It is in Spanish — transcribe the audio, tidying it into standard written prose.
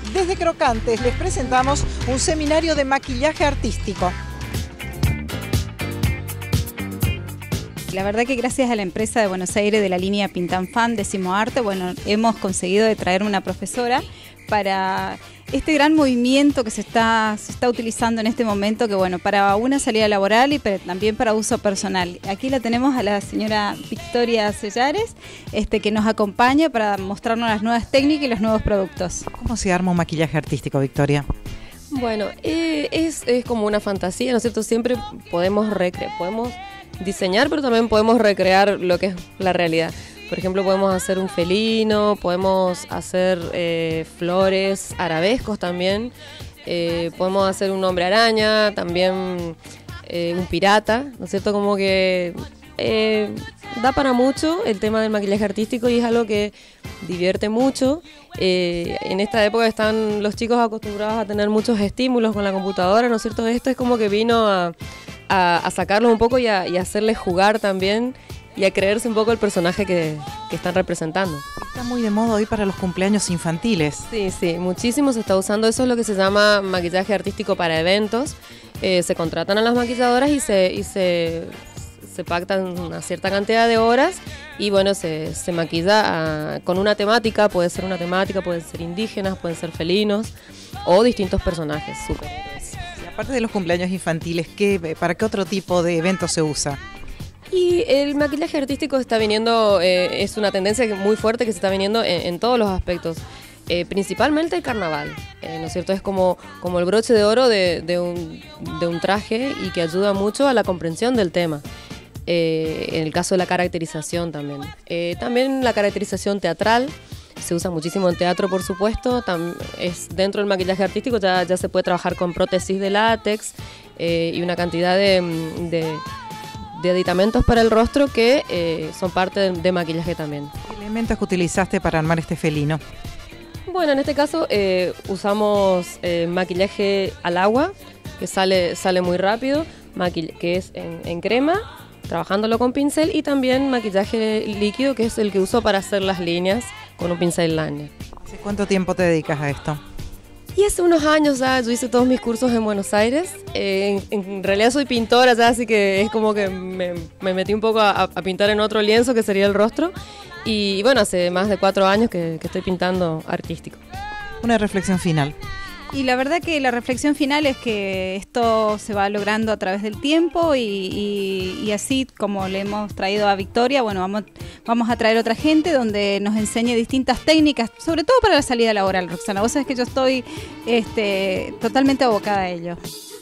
Desde Crocantes les presentamos un seminario de maquillaje artístico. La verdad que gracias a la empresa de Buenos Aires de la línea Pintanfan Décimo Arte, bueno, hemos conseguido de traer una profesora para este gran movimiento que se está utilizando en este momento, que bueno, para una salida laboral y también para uso personal. Aquí la tenemos a la señora Victoria Sellares, que nos acompaña para mostrarnos las nuevas técnicas y los nuevos productos. ¿Cómo se arma un maquillaje artístico, Victoria? Bueno, es como una fantasía, ¿no es cierto? Siempre podemos diseñar, pero también podemos recrear lo que es la realidad. Por ejemplo, podemos hacer un felino, podemos hacer flores, arabescos también, podemos hacer un hombre araña, también un pirata, ¿no es cierto? Como que da para mucho el tema del maquillaje artístico y es algo que divierte mucho. En esta época están los chicos acostumbrados a tener muchos estímulos con la computadora, ¿no es cierto? Esto es como que vino a sacarlos un poco y a hacerles jugar también y a creerse un poco el personaje que están representando. Está muy de moda hoy para los cumpleaños infantiles. Sí, muchísimo se está usando. Eso es lo que se llama maquillaje artístico para eventos. Se contratan a las maquilladoras y se pactan una cierta cantidad de horas y bueno, se maquilla con una temática, pueden ser indígenas, pueden ser felinos o distintos personajes superhéroes. Y aparte de los cumpleaños infantiles, ¿para qué otro tipo de eventos se usa? Y el maquillaje artístico está viniendo, es una tendencia muy fuerte que se está viniendo en todos los aspectos, principalmente el carnaval, ¿no es cierto? Es como el broche de oro de un traje y que ayuda mucho a la comprensión del tema. En el caso de la caracterización también. También la caracterización teatral, se usa muchísimo en teatro, por supuesto. Dentro del maquillaje artístico ya se puede trabajar con prótesis de látex y una cantidad de aditamentos para el rostro que son parte de maquillaje también. ¿Qué elementos que utilizaste para armar este felino? Bueno, en este caso usamos maquillaje al agua, que sale muy rápido, que es en crema, trabajándolo con pincel, y también maquillaje líquido, que es el que uso para hacer las líneas con un pincel liner. ¿Hace cuánto tiempo te dedicas a esto? Y hace unos años ya, yo hice todos mis cursos en Buenos Aires. En realidad soy pintora ya, así que es como que me metí un poco a pintar en otro lienzo que sería el rostro. Y bueno, hace más de 4 años que estoy pintando artístico. Una reflexión final. Y la verdad que la reflexión final es que esto se va logrando a través del tiempo y así como le hemos traído a Victoria, bueno, vamos a traer otra gente donde nos enseñe distintas técnicas, sobre todo para la salida laboral, Roxana. Vos sabés que yo estoy totalmente abocada a ello.